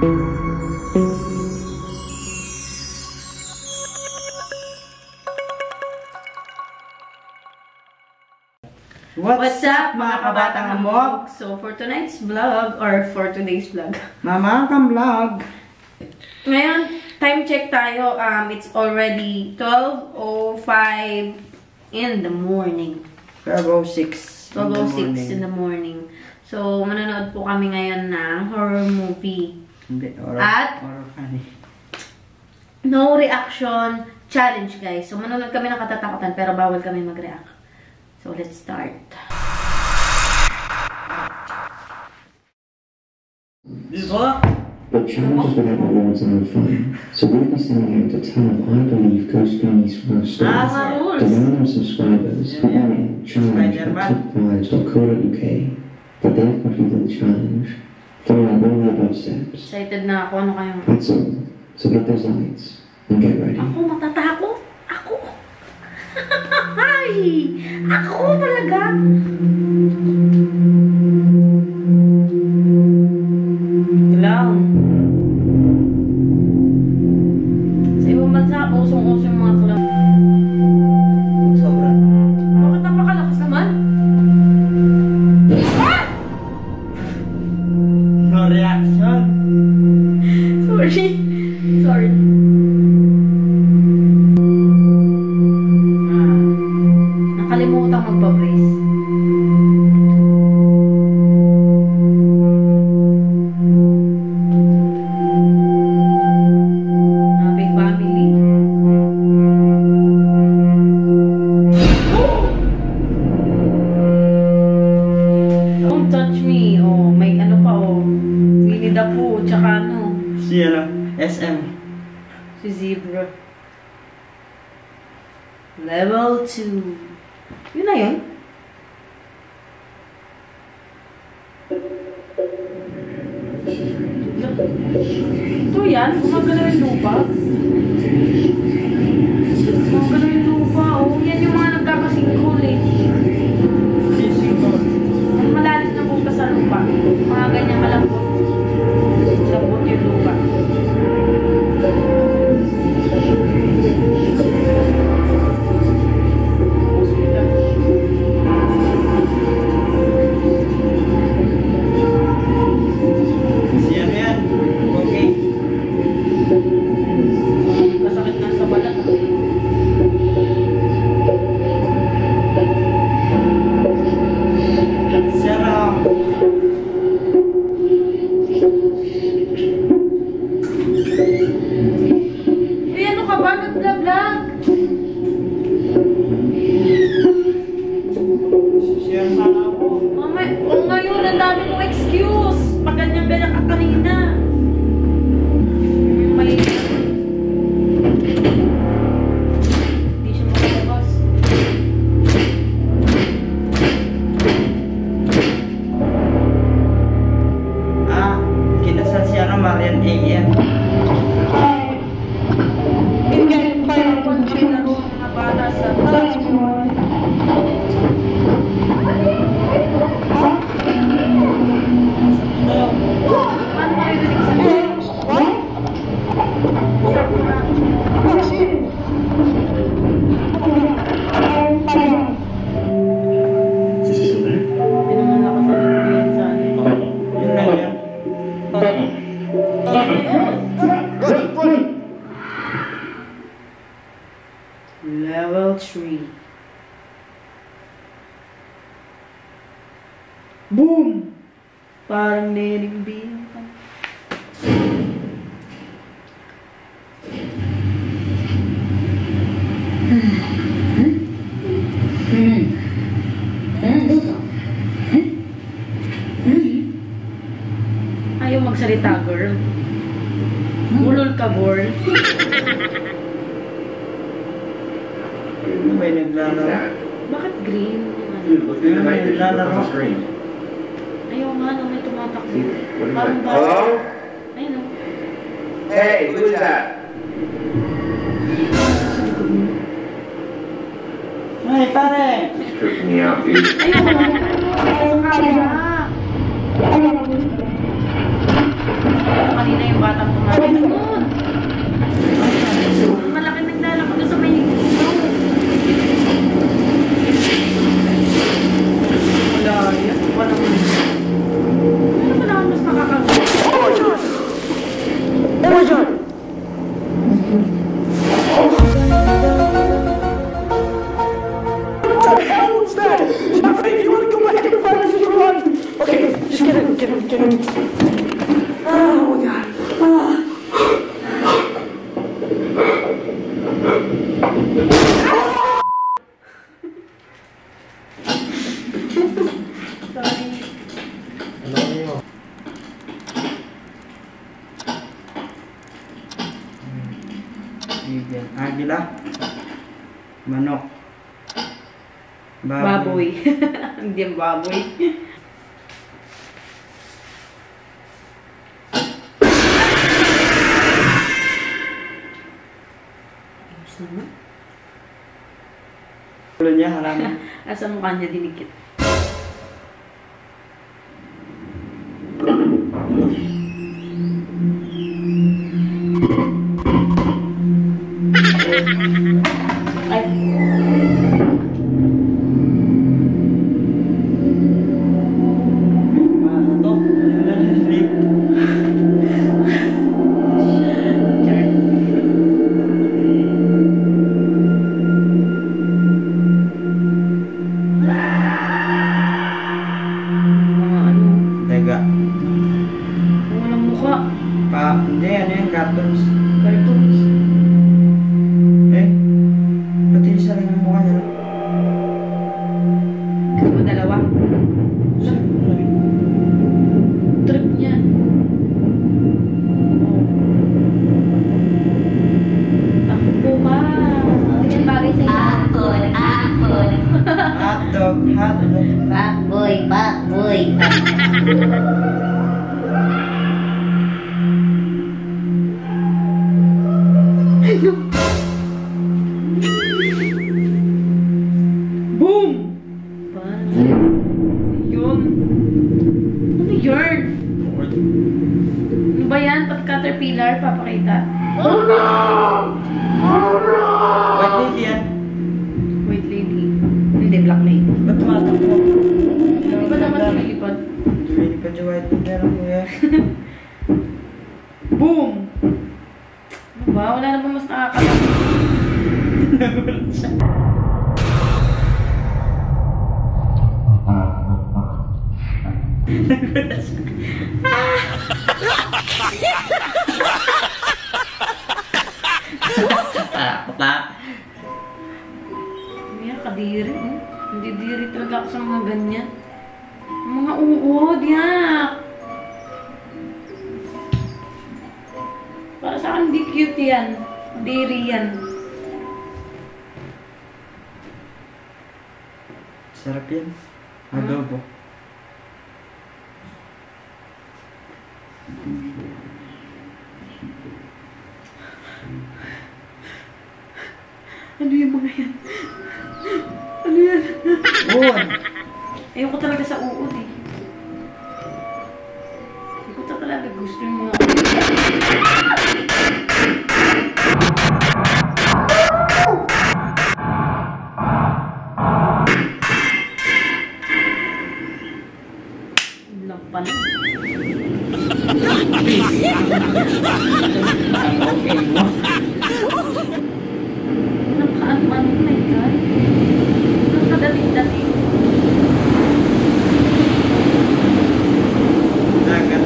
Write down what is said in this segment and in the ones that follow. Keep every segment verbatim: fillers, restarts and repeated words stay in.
What's up mga kabatang hamog? So for tonight's vlog or for today's vlog, Mama Kang Vlog. Ngayon, time check tayo. Um, it's already twelve oh five in the morning. twelve oh six twelve oh six in the morning. So, manonood po kami ngayon ng horror movie. Horror, At horror funny. No reaction challenge, guys. So, manonood kami ng katatakutan pero bawal kami mag-react. So, let's start. But challenges without rewards are no fun. So we'll be sending out a ton of I believe ghost movies from our stores. Ah, Demand our subscribers who email challenge at top fives dot co dot U K that they have completed the challenge. Following all the above steps. Excited na ako. Ano kayong... That's all. So get those lights and get ready. Ako, matatakot. Ako. Ay! Ako talaga. Clown. Sa ibang bansa, usong-usong yung mga clown. Sobra. Bakit napakalakas naman? Ah! No reaction. Sorry. Sorry. Ah. Nakalimutan magpa-brace. Happy family. Don't touch me. Oh, may ano pa oh. Winnie the Pooh, tsaka ano. Si ano? S M. Si Zebra. Level two. Yun na yun. Ito yan. Gumagalaw yung lupa. Gumagalaw yung lupa. Oh, yan yung mga nagkakasingkol eh. Ang malalim na buka sa lupa. Mga ganyan malambot. Lambot yung lupa. Si ano yan? Okay. Masakit na sa balat. Siya na. Eh, ano ka ba? Nag-vlog? Siya sana ako. Mama, oh, ngayon, ang dami mong excuse. Pag ganyan-ganyan ka kanina. Mali na. Hindi siya makalabas. Ah, kinasal si ano, Marian A M. Parang pinaro ang mga bata sa... Paano makirinig sa mga? Pinanganak ako sa Lilian sa ano. Yun lang yan. Level three. Boom! Parang nilimbing ka. Ayaw magsalita, girl. Ulol ka, girl. Ano ba yung naglalaro? Bakit green? Dude, look at the night vision on the screen. Ayaw nga na may tumatakbo. What do you Parang think? bata. Hello? Ayun o. Hey, who's that? Ay, pare! It's tripping me out, dude. Ayaw nga. Sa camera. Kanina yung Oh my god. Ah. Sorry. Bigyan. Agila. Manok. Baboy. Hindi yung baboy. Sama? Ulo niya, halaman. Asa mukha niya dinikit. Ay. Makatok. Sleep. Tega. Walang mukha. Pa, hindi, ano yung cartoons? Cartoons. Eh, pati isa lang yung mukha niya. Gusto mo dalawa? Trip niya. Takbo ka. Ganyan bagay sa'yo. Apple, apple. Hotdog, hotdog. Backboy, backboy. Boom! Yun. Ano yun? Ano ba yan? Pag caterpillar, papakita? White lady yan. White lady. Hindi, black lady. Ba't tumatakbo? Di ba naman lumilipad? Hindi pa dyan white lady yan, kuya. Boom! Ano ba? Wala na ba mas nakakalaman? Nagulat siya. Nagulat siya. Takot. Hindi kadiri. Eh. Hindi diri talaga ako sa mga ganyan. Mga uod, yak! Para sa akin, di cute yan. Diri yan. Sarap yan. Adobo. Ano yung mga yan? Ano yan? Uod. Ayoko talaga sa uod eh. Hindi ko talaga gusto yung mga lang pala. Okay mo. Nakaano-ano, oh my God. Nakadating-dating. Dagat.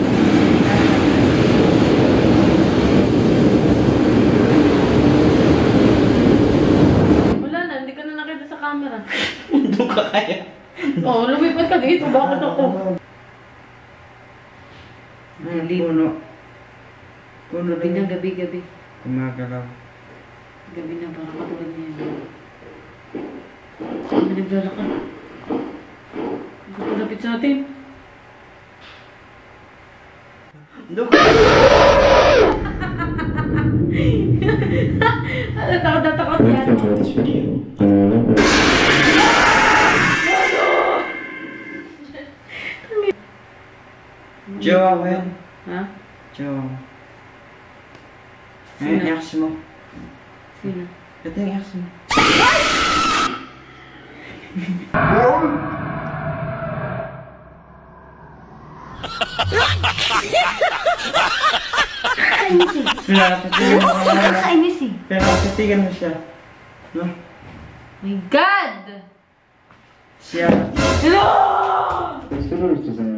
Wala na, hindi ka na nakita sa camera. Doon ka kaya. Oo, oh, lumipad ka dito. Bakit ako? Ayun, puno. Puno Gabi na, rin. gabi-gabi. Kumagalaw. Gabi na, parang katulad niya yun. Kami naglalakad. Hindi ko lapit sa atin. Doon ka. Ano, takot na takot If you yan. enjoyed this video, and remember Jowa ko yan. Ha? Jowa ko. Ayun, Sino? ex mo. Sino? Ito yung ex mo. Nakakainis eh. Pinakatitigan mo ka na. Nakakainis eh. Pinakatitigan mo siya. No? My God! Siya. Hello! Please feel free to